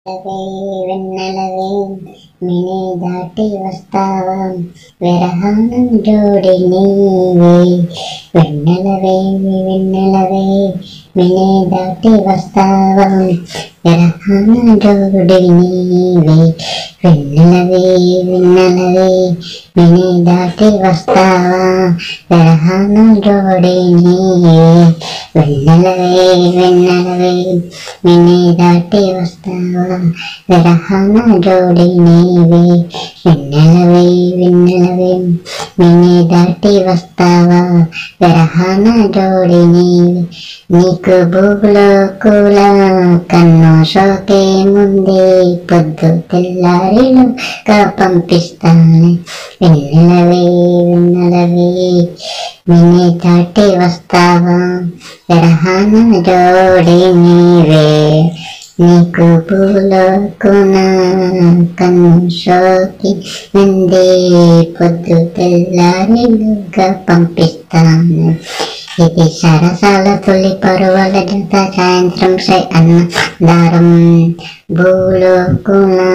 వెన్నెలవే మినీ దాటి వస్తావా విరహానం జోడి నీవే వెన్నెలవే వెన్నెలవే మినీ దాటి వస్తావా విరహానం జోడి నీవే వెన్నెలవే వెన్నెలవే మినీ దాటి వస్తావా విరహానం జోడి నీవే వెన్నెలవే వెన్నెలవే మినీ దాటి వస్తావా విరహాన జోడి నీవే వెన్నెలవే వెన్నెలవే మినీ దాటి వస్తావా విరహాన జోడి నీవే నీకు భూగులో కూల కన్ను సోకే ముందే పొద్దు తెల్లారిలుగా పంపిస్తాను వెన్నెలవే వెన్నెలవే మినీ దాటి వస్తావా విరహాన జోడి నీవే నీకు భూలోకున కన్ను సోకి ముందే పొద్దు తెల్లారిలుగా పంపిస్తాను ఇది సరసాల తొలి పరువల జత సాయంత్రం అన్న దారం భూలోకున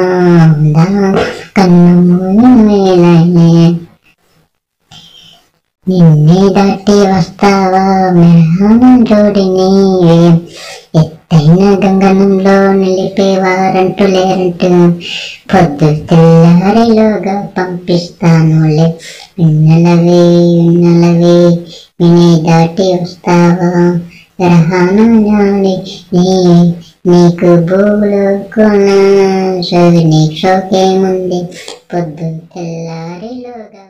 కన్ను మూలనే నిన్నే దాటి వస్తావా విరహాన జోడి నీవే ఎత్తైన గంగనంలో నిలిపేవారంటూ లేరంటూ పొద్దు తెల్లారిలోగా పంపిస్తానులే వెన్నెలవే వెన్నెలవే విని దాటి వస్తావా విరహాన జోడి నీకు భూలోకున నీకు సోకే ముందే పొద్దు తెల్లారిలోగా